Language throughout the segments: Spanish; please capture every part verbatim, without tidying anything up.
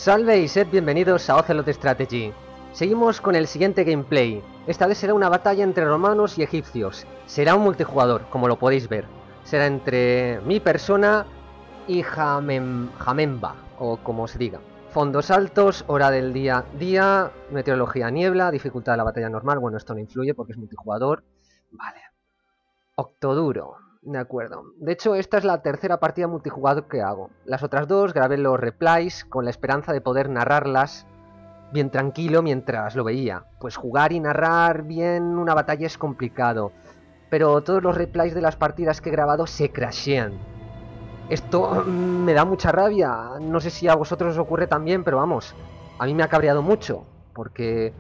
Salve y sed bienvenidos a Ocelot Strategy. Seguimos con el siguiente gameplay. Esta vez será una batalla entre romanos y egipcios. Será un multijugador, como lo podéis ver. Será entre mi persona y Jamem, Jamemba, o como se diga. Fondos altos, hora del día, día, meteorología niebla, dificultad de la batalla normal. Bueno, esto no influye porque es multijugador. Vale. Octoduro. De acuerdo. De hecho, esta es la tercera partida multijugador que hago. Las otras dos grabé los replays con la esperanza de poder narrarlas bien tranquilo mientras lo veía. Pues jugar y narrar bien una batalla es complicado. Pero todos los replays de las partidas que he grabado se crashean. Esto me da mucha rabia. No sé si a vosotros os ocurre también, pero vamos, a mí me ha cabreado mucho. Porque...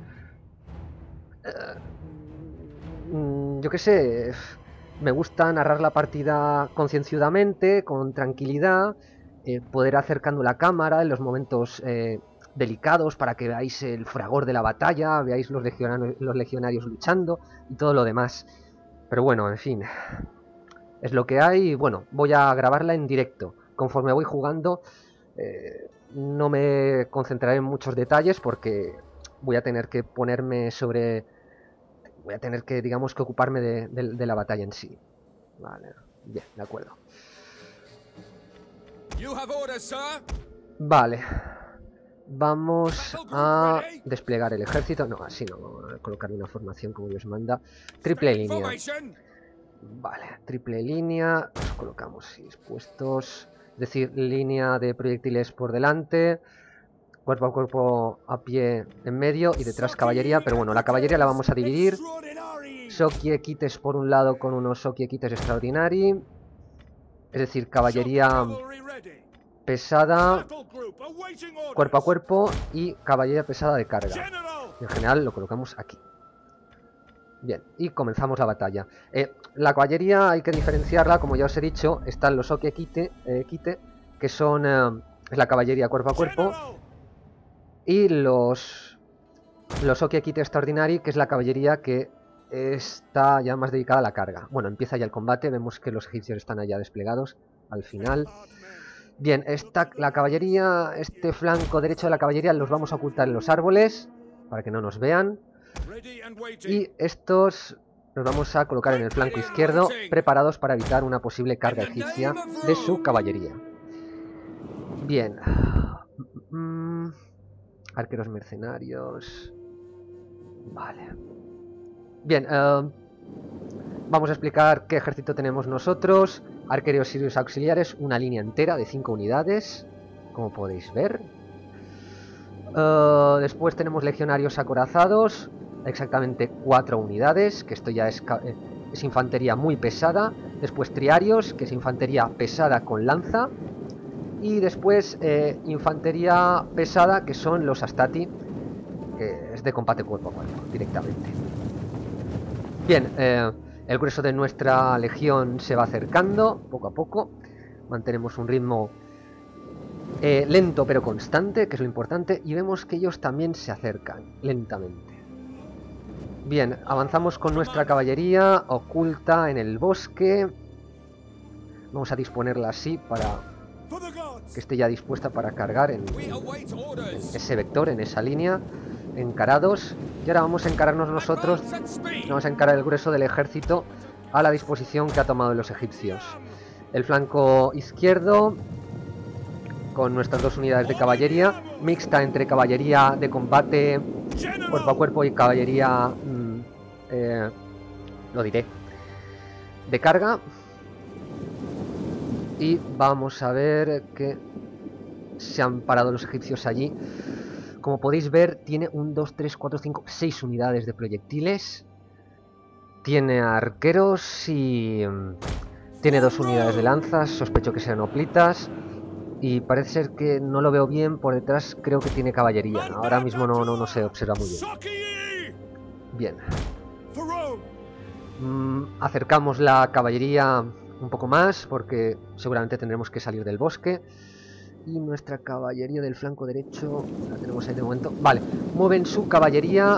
Uh, yo qué sé... Me gusta narrar la partida concienzudamente, con tranquilidad, eh, poder acercando la cámara en los momentos eh, delicados para que veáis el fragor de la batalla, veáis los legionarios, los legionarios luchando y todo lo demás. Pero bueno, en fin, es lo que hay y bueno, voy a grabarla en directo. Conforme voy jugando, eh, no me concentraré en muchos detalles porque voy a tener que ponerme sobre... Voy a tener que, digamos, que ocuparme de, de, de la batalla en sí. Vale, bien, de acuerdo. Vale. Vamos a desplegar el ejército. No, así no. Vamos a colocar una formación como Dios manda. Triple línea. Vale, triple línea. Nos colocamos dispuestos. Es decir, línea de proyectiles por delante. Cuerpo a cuerpo a pie en medio y detrás caballería, pero bueno, la caballería la vamos a dividir. Shoki Equites por un lado con unos Shoki Equites Extraordinari. Es decir, caballería pesada, cuerpo a cuerpo y caballería pesada de carga. En general lo colocamos aquí. Bien, y comenzamos la batalla. Eh, la caballería hay que diferenciarla, como ya os he dicho, están los Shoki Equite, eh, Equite, que son eh, es la caballería cuerpo a cuerpo. Y los los Shoki Equite Extraordinari, que es la caballería que está ya más dedicada a la carga. Bueno, empieza ya el combate, vemos que los egipcios están allá desplegados al final. Bien, esta, la caballería, este flanco derecho de la caballería los vamos a ocultar en los árboles para que no nos vean. Y estos los vamos a colocar en el flanco izquierdo, preparados para evitar una posible carga egipcia de su caballería. Bien. Mm, arqueros mercenarios. Vale. Bien, uh, vamos a explicar qué ejército tenemos nosotros. Arqueros sirios auxiliares, una línea entera de cinco unidades, como podéis ver. Uh, después tenemos legionarios acorazados, exactamente cuatro unidades, que esto ya es, es infantería muy pesada. Después triarios, que es infantería pesada con lanza. Y después eh, infantería pesada, que son los Astati, que es de combate cuerpo a cuerpo, directamente. Bien, eh, el grueso de nuestra legión se va acercando, poco a poco. Mantenemos un ritmo eh, lento pero constante, que es lo importante. Y vemos que ellos también se acercan, lentamente. Bien, avanzamos con nuestra caballería oculta en el bosque. Vamos a disponerla así para... que esté ya dispuesta para cargar en, en ese vector, en esa línea, encarados. Y ahora vamos a encararnos nosotros, vamos a encarar el grueso del ejército a la disposición que ha tomado los egipcios. El flanco izquierdo, con nuestras dos unidades de caballería, mixta entre caballería de combate cuerpo a cuerpo y caballería, mmm, eh, lo diré, de carga. Y vamos a ver que se han parado los egipcios allí. Como podéis ver, tiene un, dos, tres, cuatro, cinco, seis unidades de proyectiles. Tiene arqueros y um, tiene dos unidades de lanzas. Sospecho que sean hoplitas. Y parece ser que no lo veo bien. Por detrás creo que tiene caballería. Ahora mismo no, no, no se observa muy bien. Bien. Mm, acercamos la caballería un poco más porque seguramente tendremos que salir del bosque. Y nuestra caballería del flanco derecho la tenemos ahí de momento. Vale, mueven su caballería.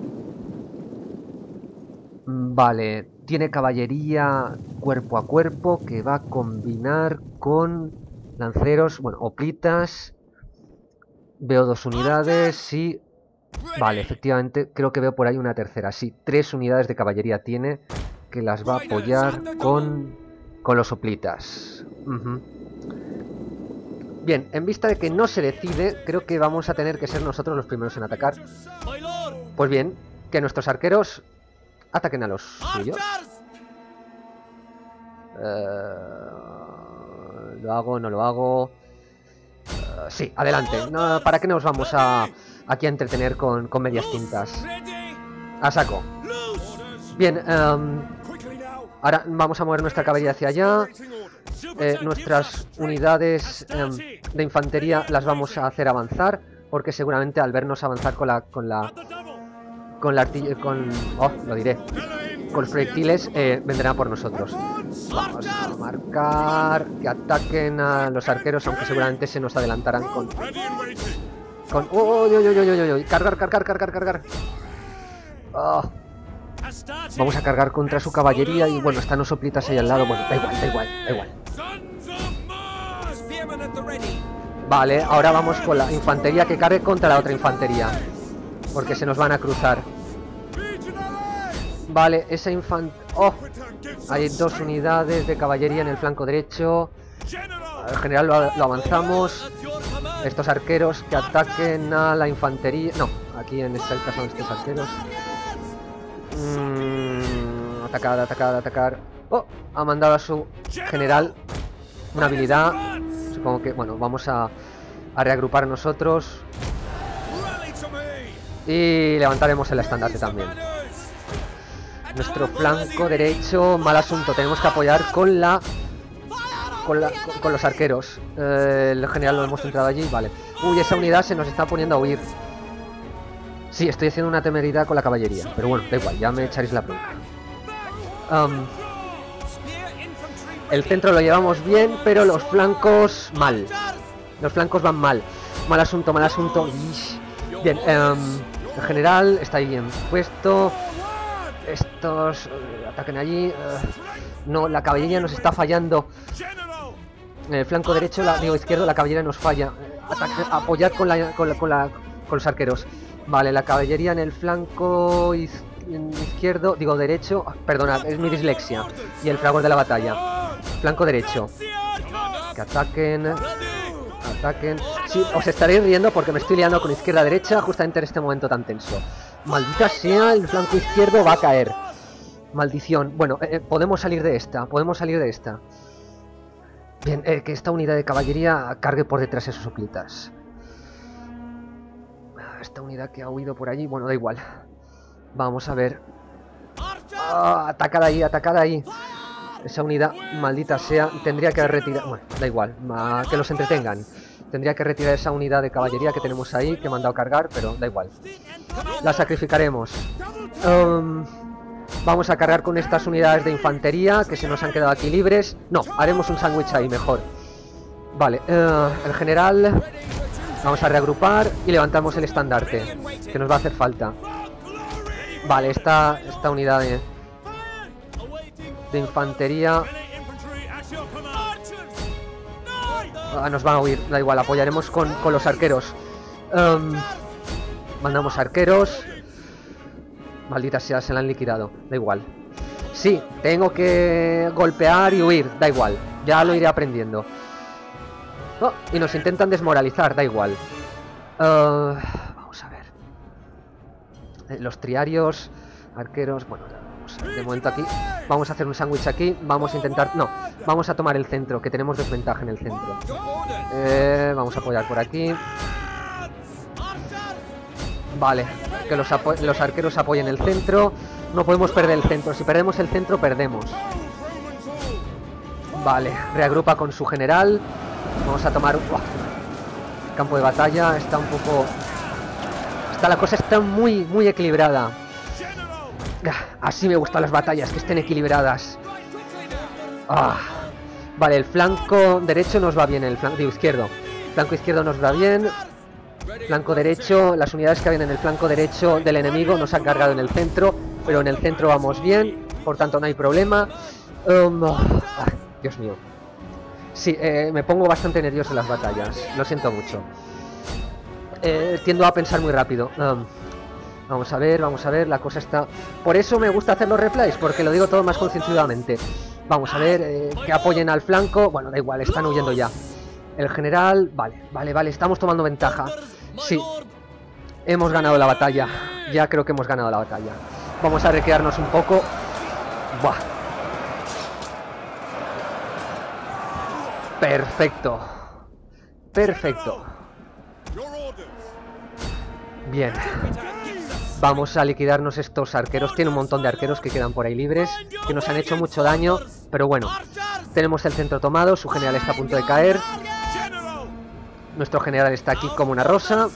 Vale, tiene caballería cuerpo a cuerpo que va a combinar con lanceros, bueno, hoplitas. Veo dos unidades, sí. Vale, efectivamente, creo que veo por ahí una tercera. Sí, tres unidades de caballería tiene que las va a apoyar con, con los soplitas. Uh-huh. Bien, en vista de que no se decide, creo que vamos a tener que ser nosotros los primeros en atacar. Pues bien, que nuestros arqueros ataquen a los suyos. Uh, ¿Lo hago? ¿No lo hago? Uh, sí, adelante. No, ¿para qué nos vamos a aquí a entretener con, con medias tintas? A saco. Bien, um, ahora vamos a mover nuestra caballería hacia allá. Eh, nuestras unidades eh, de infantería las vamos a hacer avanzar, porque seguramente al vernos avanzar con la con la con la artillería, con oh, lo diré, con los proyectiles, eh, vendrán por nosotros. Vamos a marcar que ataquen a los arqueros, aunque seguramente se nos adelantarán con con oh, oh, oh, oh, oh, oh, cargar, cargar, cargar, cargar. Oh. Vamos a cargar contra su caballería y bueno, están los soplitas ahí al lado. Bueno, da igual, da igual, da igual. Vale, ahora vamos con la infantería que cargue contra la otra infantería, porque se nos van a cruzar. Vale, esa infantería... ¡Oh! Hay dos unidades de caballería en el flanco derecho. En general lo, lo avanzamos. Estos arqueros que ataquen a la infantería... No, aquí en este caso son estos arqueros. Mm, atacar, atacar, atacar. ¡Oh! Ha mandado a su general una habilidad. Supongo que, bueno, vamos a, a reagrupar nosotros. Y levantaremos el estandarte también. Nuestro flanco derecho, mal asunto. Tenemos que apoyar con la... Con, la, con, con los arqueros. Eh, el general lo hemos entrado allí, vale. Uy, esa unidad se nos está poniendo a huir. Sí, estoy haciendo una temeridad con la caballería. Pero bueno, da igual, ya me echaréis la bronca. Um, el centro lo llevamos bien, pero los flancos mal. Los flancos van mal. Mal asunto, mal asunto. Bien, um, el general está ahí bien puesto. Estos uh, ataquen allí. Uh, no, la caballería nos está fallando. En el flanco derecho, la, digo izquierdo, la caballería nos falla. Ataque, apoyad con, la, con, la, con, la, con los arqueros. Vale, la caballería en el flanco iz, izquierdo, digo derecho. Perdonad, es mi dislexia. Y el fragor de la batalla. Flanco derecho. Que ataquen. Ataquen. Sí, os estaréis riendo porque me estoy liando con izquierda-derecha justamente en este momento tan tenso. Maldita sea, el flanco izquierdo va a caer. Maldición. Bueno, eh, podemos salir de esta. Podemos salir de esta. Bien, eh, que esta unidad de caballería cargue por detrás esos soplitas. Esta unidad que ha huido por allí, bueno, da igual. Vamos a ver. ¡Ah! Atacada ahí, atacada ahí. Esa unidad, maldita sea, tendría que retirar... Bueno, da igual, que los entretengan. Tendría que retirar esa unidad de caballería que tenemos ahí, que he mandado a cargar, pero da igual. La sacrificaremos. Um, vamos a cargar con estas unidades de infantería que se nos han quedado aquí libres. No, haremos un sándwich ahí, mejor. Vale, uh, el general... Vamos a reagrupar y levantamos el estandarte, que nos va a hacer falta. Vale, esta, esta unidad de, de infantería... Ah, nos van a huir, da igual, apoyaremos con, con los arqueros. Um, mandamos arqueros. Maldita sea, se la han liquidado, da igual. Sí, tengo que golpear y huir, da igual, ya lo iré aprendiendo. Oh, y nos intentan desmoralizar, da igual. Uh, vamos a ver. Eh, los triarios, arqueros... Bueno, vamos a ver, de momento aquí. Vamos a hacer un sándwich aquí. Vamos a intentar... No, vamos a tomar el centro, que tenemos desventaja en el centro. Eh, vamos a apoyar por aquí. Vale, que los, los arqueros apoyen el centro. No podemos perder el centro. Si perdemos el centro, perdemos. Vale, reagrupa con su general. Vamos a tomar... ¡Uah! Campo de batalla está un poco... Está, la cosa está muy, muy equilibrada. Así me gustan las batallas, que estén equilibradas. Ah. Vale, el flanco derecho nos va bien, el flanco digo, izquierdo. Flanco izquierdo nos va bien. Flanco derecho, las unidades que habían en el flanco derecho del enemigo nos han cargado en el centro, pero en el centro vamos bien, por tanto no hay problema. Um, oh, ah, Dios mío. Sí, eh, me pongo bastante nervioso en las batallas, lo siento mucho. eh, tiendo a pensar muy rápido. Um, vamos a ver, vamos a ver, la cosa está... Por eso me gusta hacer los replays, porque lo digo todo más concienzudamente. Vamos a ver, eh, que apoyen al flanco. Bueno, da igual, están huyendo ya. El general... Vale, vale, vale, estamos tomando ventaja. Sí, hemos ganado la batalla. Ya creo que hemos ganado la batalla. Vamos a recrearnos un poco. Buah. Perfecto. Perfecto. Bien. Vamos a liquidarnos estos arqueros. Tiene un montón de arqueros que quedan por ahí libres, que nos han hecho mucho daño. Pero bueno, tenemos el centro tomado. Su general está a punto de caer. Nuestro general está aquí como una rosa.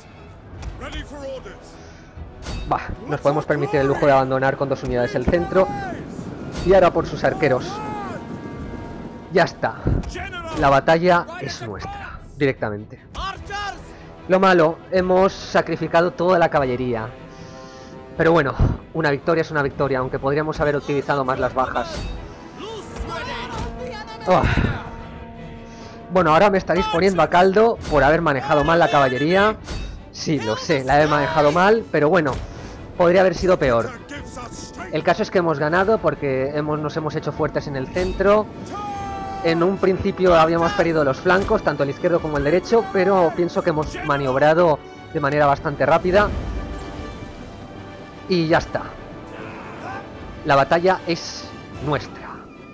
Bah, nos podemos permitir el lujo de abandonar con dos unidades el centro. Y ahora por sus arqueros. Ya está. La batalla es nuestra, directamente. Lo malo, hemos sacrificado toda la caballería. Pero bueno, una victoria es una victoria, aunque podríamos haber utilizado más las bajas. Oh. Bueno, ahora me estaréis poniendo a caldo por haber manejado mal la caballería. Sí, lo sé, la he manejado mal, pero bueno, podría haber sido peor. El caso es que hemos ganado porque hemos, nos hemos hecho fuertes en el centro. En un principio habíamos perdido los flancos, tanto el izquierdo como el derecho, pero pienso que hemos maniobrado de manera bastante rápida. Y ya está. La batalla es nuestra.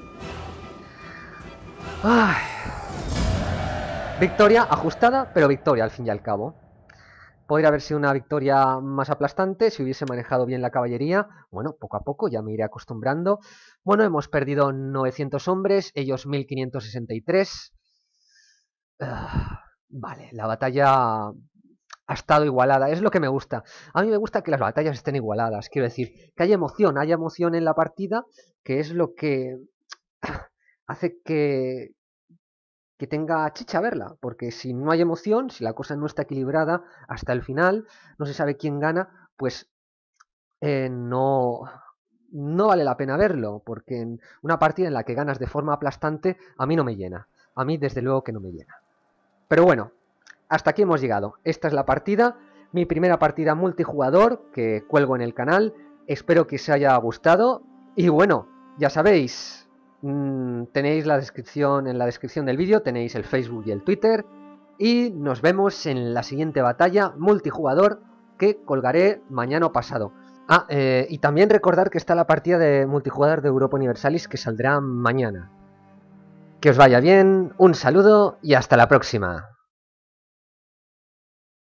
Ay. Victoria ajustada, pero victoria al fin y al cabo. Podría haber sido una victoria más aplastante si hubiese manejado bien la caballería. Bueno, poco a poco ya me iré acostumbrando. Bueno, hemos perdido novecientos hombres, ellos mil quinientos sesenta y tres. Uh, vale, la batalla ha estado igualada, es lo que me gusta. A mí me gusta que las batallas estén igualadas, quiero decir, que haya emoción, haya emoción en la partida, que es lo que hace que... que tenga chicha verla, porque si no hay emoción, si la cosa no está equilibrada hasta el final, no se sabe quién gana, pues eh, no, no vale la pena verlo, porque en una partida en la que ganas de forma aplastante, a mí no me llena, a mí desde luego que no me llena. Pero bueno, hasta aquí hemos llegado, esta es la partida, mi primera partida multijugador que cuelgo en el canal, espero que os haya gustado, y bueno, ya sabéis... Mm, tenéis la descripción, en la descripción del vídeo tenéis el Facebook y el Twitter. Y nos vemos en la siguiente batalla multijugador que colgaré mañana o pasado. Ah, eh, y también recordar que está la partida de multijugador de Europa Universalis que saldrá mañana. Que os vaya bien, un saludo y hasta la próxima.